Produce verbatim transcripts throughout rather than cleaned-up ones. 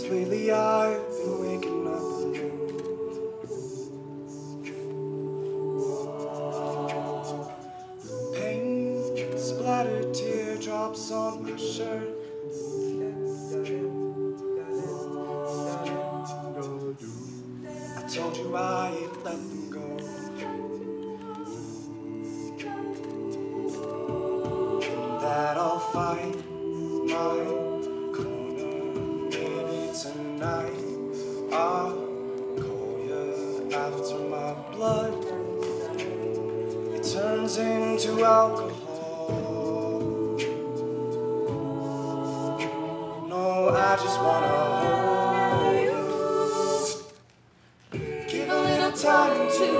lately I've been waking up alone. Paint splattered teardrops on my shirt. I told you I'd let them go. And that I'll find my corner. Maybe tonight I'll call you after my blood it turns into alcohol. No, I just wanna hold you. Give a little time to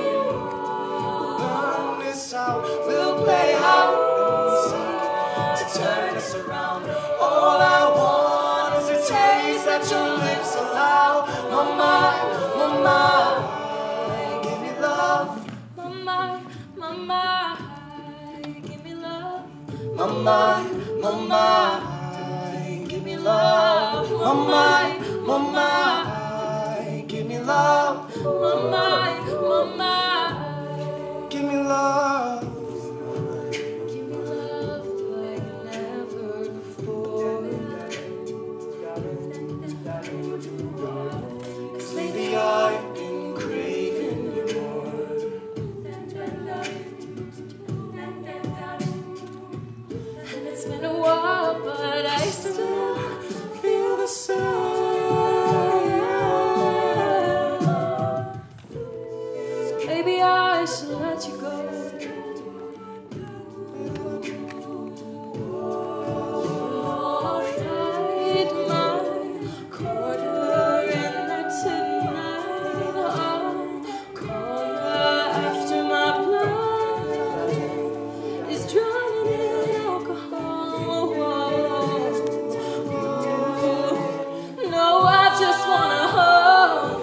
burn this out. We'll play out and seek to turn this around. All I want is a taste that your lips allow. My mind, my mind, give me love. My mind, my mind, give me love. My mind, my mind, give me love. My mind, my mind, give me love. My mind, my mind, give me love. give me love like never before. 'Cause lately I've been craving you more. And it's been a while, but I still Feel the same. maybe I should let you go. I'll fight my corner in there tonight. I'll call you after my blood is drowning in alcohol. No, I just wanna hold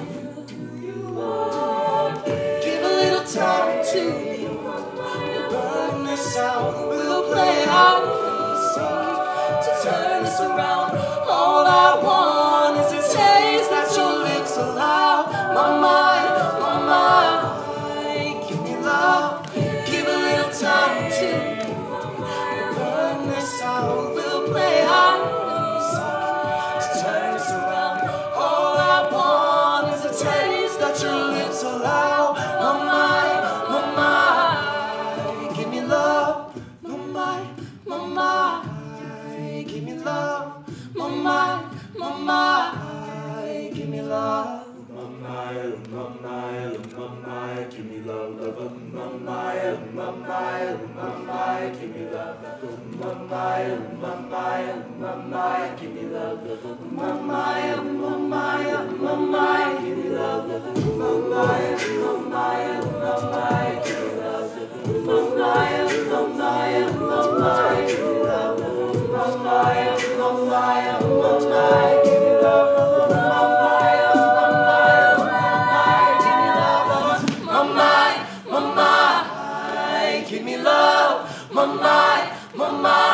Give a little time to burn this out. We'll play out and seek to turn this around. All I want is a taste that your lips allow. My mind, my mind, give me love. Give a little time to burn this out. We'll play out and seek to turn this around. All I want is a taste that your lips allow. My mind, my mind, give me love. My mind, my mind, give me love. My mind, my mind, give me love. My mind, my mind, my mind, give me love, love. My mind, my mind, my mind, give me love. My mind, my mind, my mind, give me love. My mind, my mind, my mind, give me love. My mind, my mind, my mind, give me love. My mind, my mind, my mind, give me love. My mind, my mind, my mind, give me love. My mind, my mind, My mind, my mind, give me love. My mind, my mind.